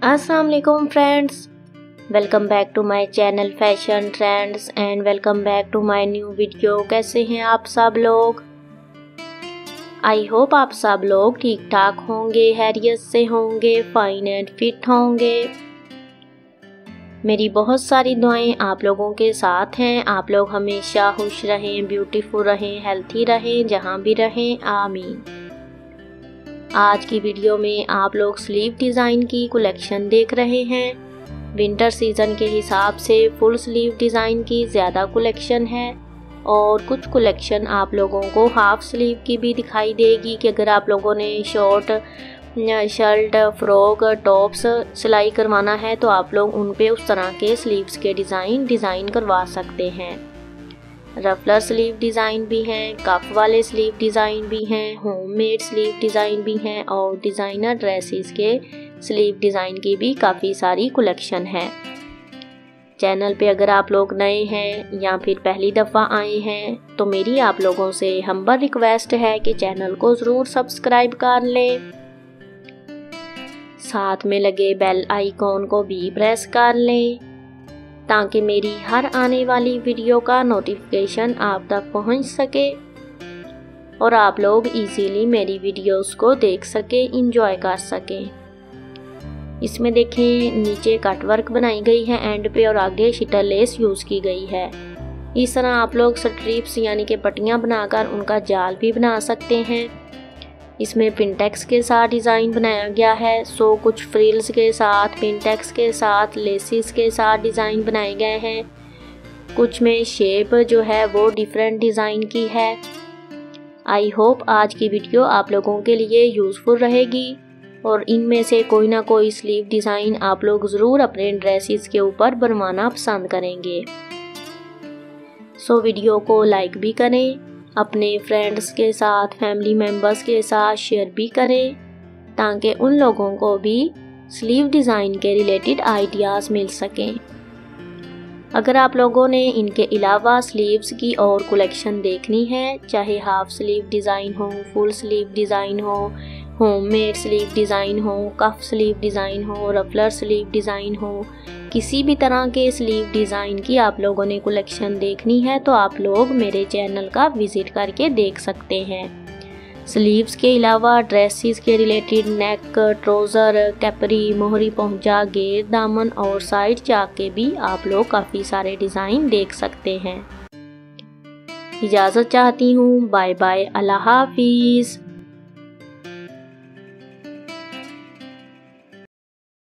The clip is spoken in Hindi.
अस्सलाम वालेकुम friends, welcome back to my channel fashion trends and welcome back to my new video. कैसे हैं आप सब लोग? आई होप आप सब लोग ठीक ठाक होंगे, हैरियत से होंगे, फाइन एंड फिट होंगे। मेरी बहुत सारी दुआएं आप लोगों के साथ हैं। आप लोग हमेशा खुश रहें, ब्यूटीफुल रहें, हेल्थी रहें, जहां भी रहें, आमीन। आज की वीडियो में आप लोग स्लीव डिज़ाइन की कलेक्शन देख रहे हैं। विंटर सीज़न के हिसाब से फुल स्लीव डिज़ाइन की ज़्यादा कलेक्शन है और कुछ कलेक्शन आप लोगों को हाफ स्लीव की भी दिखाई देगी कि अगर आप लोगों ने शॉर्ट शर्ट, फ्रॉक, टॉप्स सिलाई करवाना है तो आप लोग उन पे उस तरह के स्लीव्स के डिज़ाइन करवा सकते हैं। रफलर स्लीव डिज़ाइन भी हैं, कफ वाले स्लीव डिज़ाइन भी हैं, होममेड स्लीव डिज़ाइन भी हैं और डिज़ाइनर ड्रेसेस के स्लीव डिज़ाइन की भी काफ़ी सारी कलेक्शन है। चैनल पे अगर आप लोग नए हैं या फिर पहली दफ़ा आए हैं तो मेरी आप लोगों से हम्बल रिक्वेस्ट है कि चैनल को ज़रूर सब्सक्राइब कर लें, साथ में लगे बेल आइकॉन को भी प्रेस कर लें ताकि मेरी हर आने वाली वीडियो का नोटिफिकेशन आप तक पहुंच सके और आप लोग इजीली मेरी वीडियोस को देख सके, एंजॉय कर सकें। इसमें देखें नीचे कट वर्क बनाई गई है एंड पे और आगे शिटर लेस यूज़ की गई है। इस तरह आप लोग स्ट्रिप्स यानी कि पट्टियाँ बनाकर उनका जाल भी बना सकते हैं। इसमें पिनटेक्स के साथ डिज़ाइन बनाया गया है। सो कुछ फ्रिल्स के साथ, पिनटेक्स के साथ, लेसिस के साथ डिज़ाइन बनाए गए हैं। कुछ में शेप जो है वो डिफरेंट डिज़ाइन की है। आई होप आज की वीडियो आप लोगों के लिए यूज़फुल रहेगी और इनमें से कोई ना कोई स्लीव डिज़ाइन आप लोग ज़रूर अपने ड्रेसेस के ऊपर बनवाना पसंद करेंगे। सो वीडियो को लाइक भी करें, अपने फ्रेंड्स के साथ, फैमिली मेम्बर्स के साथ शेयर भी करें ताकि उन लोगों को भी स्लीव डिज़ाइन के रिलेटेड आइडियाज़ मिल सकें। अगर आप लोगों ने इनके अलावा स्लीव्स की और कलेक्शन देखनी है, चाहे हाफ स्लीव डिज़ाइन हो, फुल स्लीव डिज़ाइन हो, होममेड स्लीव डिज़ाइन हो, कफ स्लीव डिज़ाइन हो, रफलर स्लीव डिज़ाइन हो, किसी भी तरह के स्लीव डिज़ाइन की आप लोगों ने कलेक्शन देखनी है तो आप लोग मेरे चैनल का विज़िट करके देख सकते हैं। स्लीव्स के अलावा ड्रेसेस के रिलेटेड नेक, ट्राउज़र, कैपरी, मोहरी पहुंचा, घेर, दामन और साइड चाक के भी आप लोग काफ़ी सारे डिज़ाइन देख सकते हैं। इजाज़त चाहती हूँ, बाय बाय, अल्लाह हाफिज़।